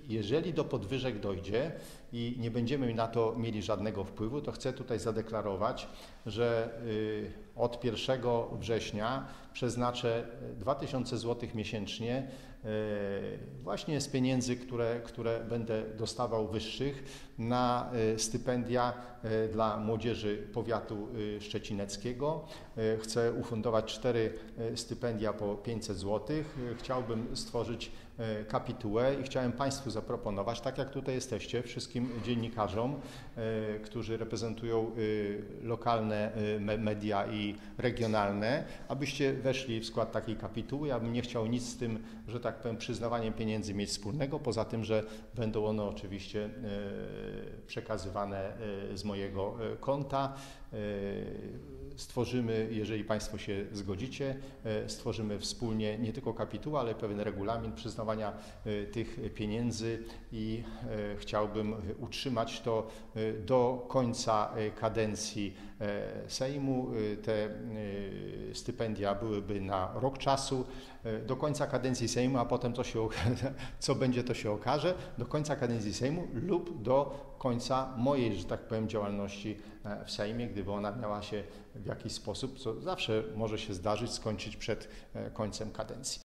Jeżeli do podwyżek dojdzie i nie będziemy na to mieli żadnego wpływu, to chcę tutaj zadeklarować, że od 1 września przeznaczę 2000 zł miesięcznie właśnie z pieniędzy, które będę dostawał wyższych, na stypendia dla młodzieży powiatu szczecineckiego. Chcę ufundować 4 stypendia po 500 zł. Chciałbym stworzyć kapitułę i chciałem Państwu zaproponować, tak jak tutaj jesteście, wszystkim dziennikarzom, którzy reprezentują lokalne media i regionalne, abyście weszli w skład takiej kapituły. Ja bym nie chciał nic z tym, że tak powiem, przyznawaniem pieniędzy mieć wspólnego, poza tym, że będą one oczywiście przekazywane z mojego konta. Stworzymy, jeżeli Państwo się zgodzicie, stworzymy wspólnie nie tylko kapitułę, ale pewien regulamin przyznawania tych pieniędzy i chciałbym utrzymać to do końca kadencji Sejmu. Te stypendia byłyby na rok czasu, do końca kadencji Sejmu, a potem co będzie, to się okaże, do końca kadencji Sejmu lub do końca mojej, że tak powiem, działalności w Sejmie, gdyby ona miała się w jakiś sposób, co zawsze może się zdarzyć, skończyć przed końcem kadencji.